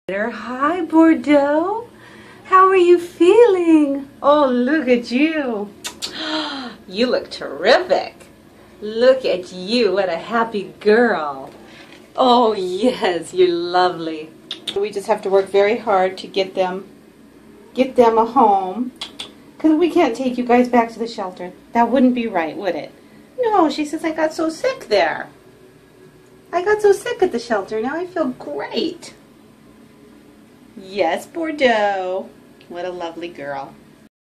Hi, Bordeaux. How are you feeling? Oh, look at you. You look terrific. Look at you. What a happy girl. Oh, yes, you're lovely. We just have to work very hard to get them a home. Because we can't take you guys back to the shelter. That wouldn't be right, would it? No, she says I got so sick there. I got so sick at the shelter. Now I feel great. Yes, Bordeaux. What a lovely girl.